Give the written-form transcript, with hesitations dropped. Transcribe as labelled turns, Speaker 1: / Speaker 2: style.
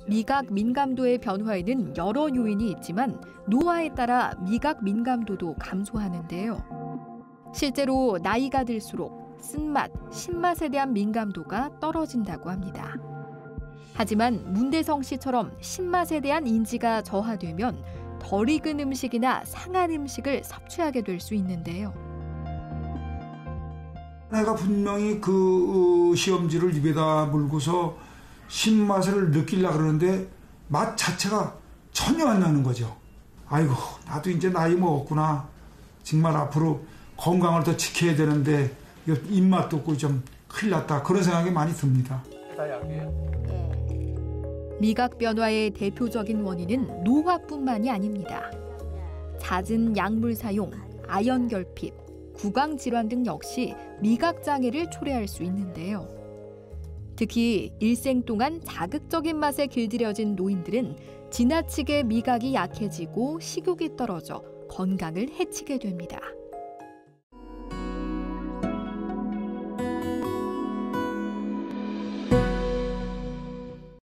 Speaker 1: 미각 민감도의 변화에는 여러 요인이 있지만 노화에 따라 미각 민감도도 감소하는데요. 실제로 나이가 들수록 쓴맛, 신맛에 대한 민감도가 떨어진다고 합니다. 하지만 문대성 씨처럼 신맛에 대한 인지가 저하되면 덜 익은 음식이나 상한 음식을 섭취하게 될 수 있는데요.
Speaker 2: 내가 분명히 그 시험지를 입에다 물고서 신맛을 느끼려고 그러는데 맛 자체가 전혀 안 나는 거죠. 아이고, 나도 이제 나이 먹었구나. 정말 앞으로 건강을 더 지켜야 되는데 입맛도 없고 좀 큰일 났다. 그런 생각이 많이 듭니다.
Speaker 1: 미각 변화의 대표적인 원인은 노화뿐만이 아닙니다. 잦은 약물 사용, 아연 결핍, 구강 질환 등 역시 미각 장애를 초래할 수 있는데요. 특히 일생 동안 자극적인 맛에 길들여진 노인들은 지나치게 미각이 약해지고 식욕이 떨어져 건강을 해치게 됩니다.